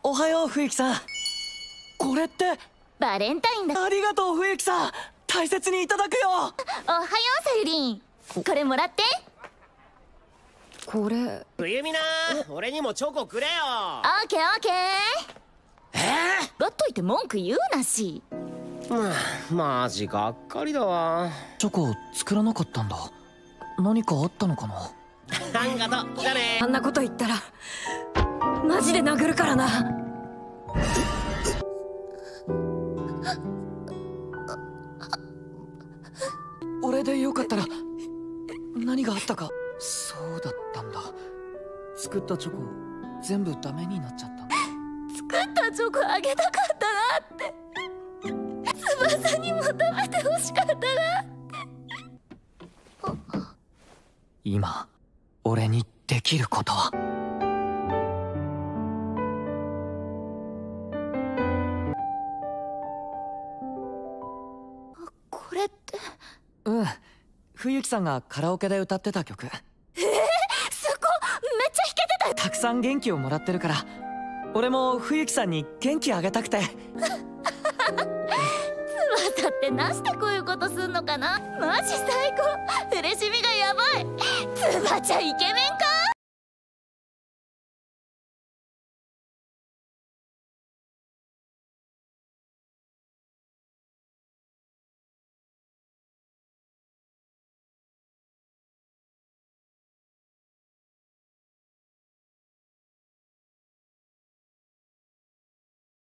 おはよう冬木さん。これってバレンタインだ。 ありがとう冬木さん、大切にいただくよ。 おはようさゆりん、これもらって。 これ冬美な、俺にもチョコくれよ。 オッケーオッケー。取っといて文句言うなし。 マジがっかりだわ。 チョコ作らなかったんだ。何かあったのかな。 あんがとう。じゃね。 あんなこと言ったらマジで殴るからな。 俺でよかったら。何があったか。そうだったんだ。作ったチョコ全部ダメになっちゃったんだ。 作ったチョコあげたかったなって。翼にも食べてほしかったなって。 今俺にできることは。 これって。 冬木さんがカラオケで歌ってた曲。 そこめっちゃ弾けてたよ。 たくさん元気をもらってるから、俺も冬木さんに元気あげたくて。 翼ってなしてこういうことすんのかな。マジ最高。嬉しみがやばい。翼ちゃんイケメンか。